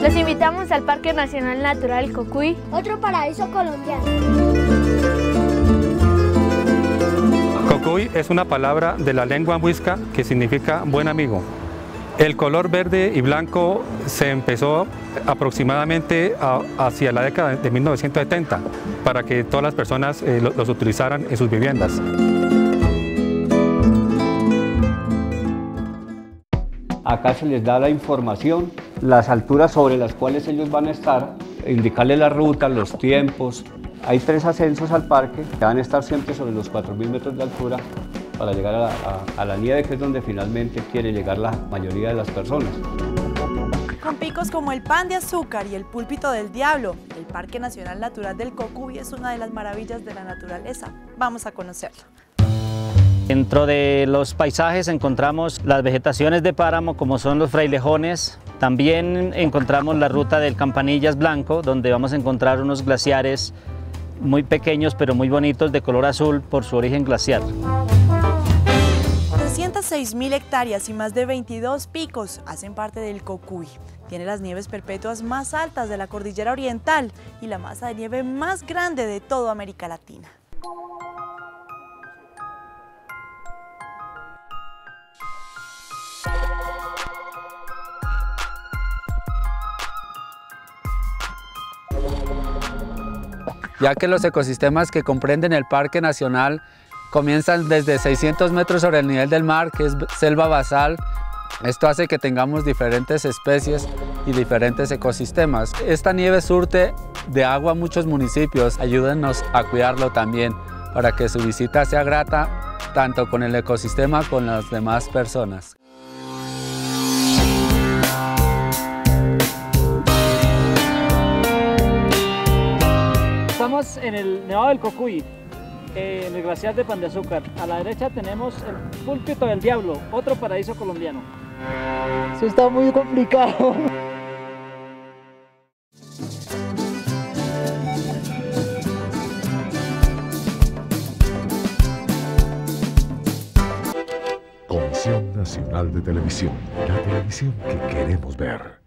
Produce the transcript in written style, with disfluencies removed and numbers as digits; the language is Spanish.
Los invitamos al Parque Nacional Natural Cocuy, otro paraíso colombiano. Cocuy es una palabra de la lengua muisca que significa buen amigo. El color verde y blanco se empezó aproximadamente hacia la década de 1970 para que todas las personas los utilizaran en sus viviendas. Acá se les da la información, las alturas sobre las cuales ellos van a estar, indicarles la ruta, los tiempos. Hay 3 ascensos al parque que van a estar siempre sobre los 4.000 metros de altura para llegar a la nieve, que es donde finalmente quiere llegar la mayoría de las personas. Con picos como el Pan de Azúcar y el Púlpito del Diablo, el Parque Nacional Natural del Cocuy es una de las maravillas de la naturaleza. Vamos a conocerlo. Dentro de los paisajes encontramos las vegetaciones de páramo como son los frailejones. También encontramos la ruta del Campanillas Blanco, donde vamos a encontrar unos glaciares muy pequeños pero muy bonitos de color azul por su origen glaciar. 306.000 hectáreas y más de 22 picos hacen parte del Cocuy. Tiene las nieves perpetuas más altas de la cordillera oriental y la masa de nieve más grande de toda América Latina. Ya que los ecosistemas que comprenden el Parque Nacional comienzan desde 600 metros sobre el nivel del mar, que es selva basal. Esto hace que tengamos diferentes especies y diferentes ecosistemas. Esta nieve surte de agua a muchos municipios. Ayúdenos a cuidarlo también para que su visita sea grata tanto con el ecosistema como con las demás personas. Estamos en el Nevado del Cocuy, en el glaciar de Pan de Azúcar. A la derecha tenemos el Púlpito del Diablo, otro paraíso colombiano. Eso está muy complicado. Comisión Nacional de Televisión, la televisión que queremos ver.